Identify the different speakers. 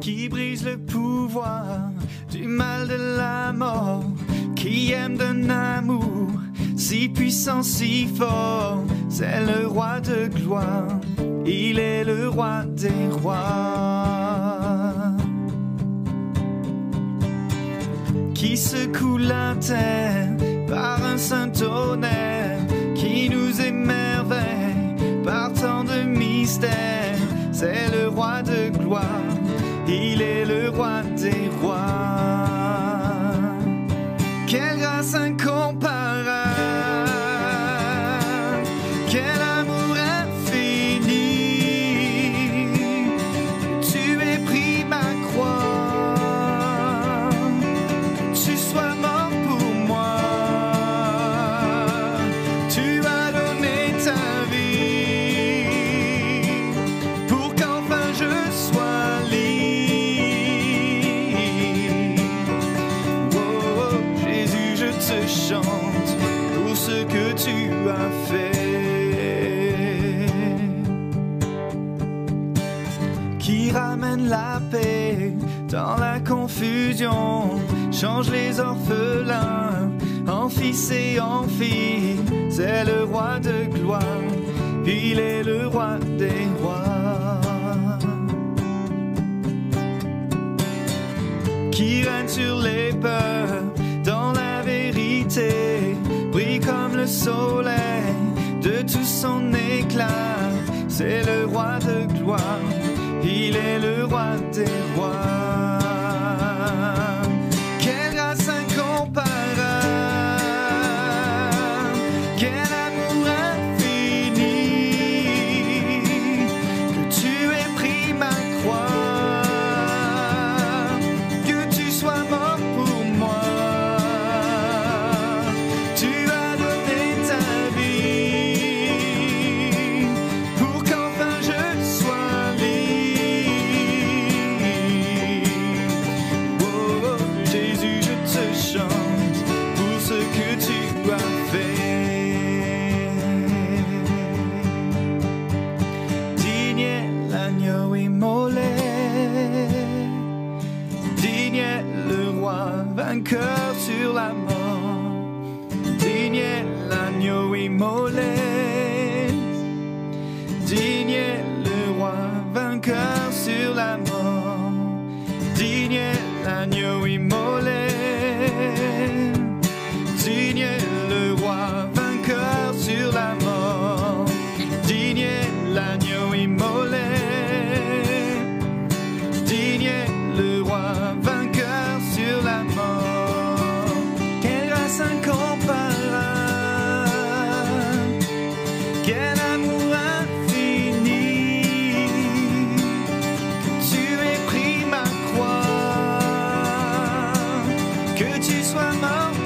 Speaker 1: qui brise le pouvoir du mal de la mort, qui aime d'un amour si puissant, si fort. C'est le roi de gloire, il est le roi des rois, qui secoue la terre par un saint tonnerre, qui nous émerveille par tant de mystères. C'est le roi de gloire, il est le roi des rois. Quelle grâce incomparable, quel amour infini, tu aies pris ma croix, que tu sois mort pour moi, tu as donné ta vie pour qu'enfin je sois libre. Oh, Jésus, je te chante pour ce que tu as fait, qui ramène la paix dans la confusion, change les orphelins en fils et en filles. C'est le roi de gloire, il est le roi des rois, qui règne sur les peurs dans la vérité, brille comme le soleil de tout son éclat. C'est le roi de gloire, il est le roi des rois. Quelle grâce incomparable, quel amour infini, que tu aies pris ma croix, que tu sois mort pour moi, tu as donné ta vie pour qu'enfin je sois libre. Oh, Jésus, je te chante pour ce que tu as fait. Digne est l'agneau immolé, digne est le roi vainqueur sur la mort, digne est l'agneau immolé, digne est le roi vainqueur sur la mort, digne est l'agneau immolé, digne est le roi vainqueur sur la mort, digne est l'agneau immolé, digne est le roi vainqueur sur la mort. Quelle grâce incomparable, quel amour infini, que tu aies pris ma croix, que tu sois mort